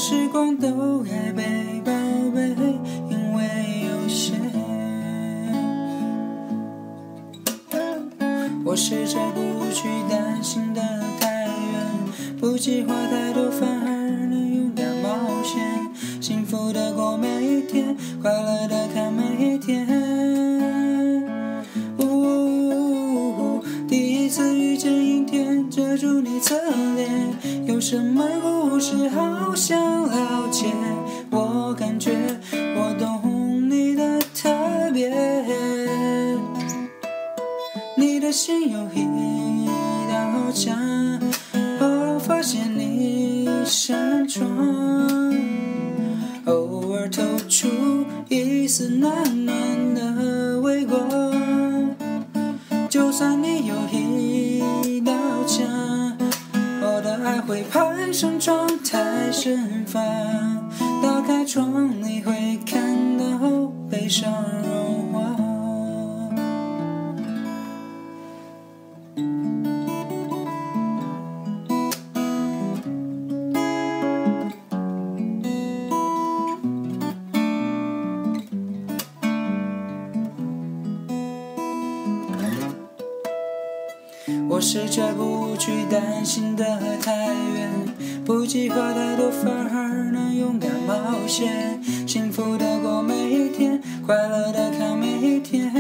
时光都该被宝贝，因为有谁。我试着不去担心的太远，不计划太多，反而能勇敢冒险，幸福的过每一天，快乐的看每一天。第一次遇见阴天，遮住你侧脸，有什么故事好想了解？我感觉我懂你的特别，你的心有一道墙，我发现你一扇窗，偶尔透出一丝暖暖的微光。就算你有一道墙，我的爱会攀上窗台盛放。打开窗，你会看到悲伤融化。我试着不去担心的太远，不计划太多，反而能勇敢冒险，幸福的过每一天，快乐的看每一天。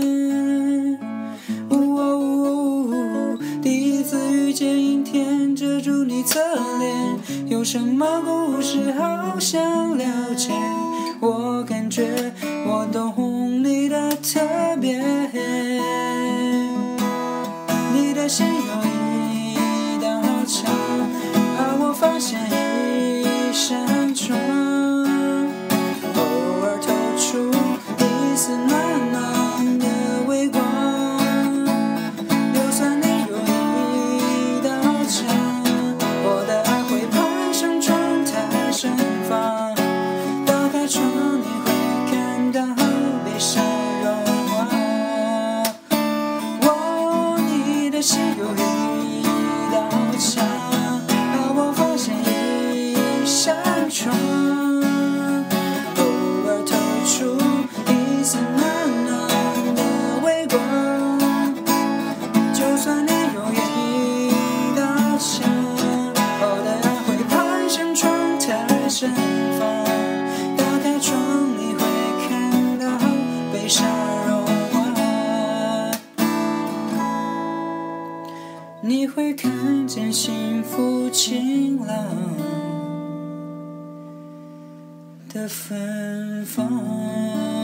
第一次遇见阴天，遮住你侧脸，有什么故事好想了解？我感觉我懂你的特别，你的心有一道墙，我发现一扇窗，偶尔透出一丝暖暖的微光。就算你有一道墙，我的爱会攀上窗台盛放。打开窗，你会看到悲伤融化。你的心有一道墙，我发现一扇窗，偶尔透出一丝暖暖的微光。就算你有一道墙，我的爱会攀上窗台盛放。打开窗，你会看到悲伤融化。你会看见幸福晴朗的芬芳。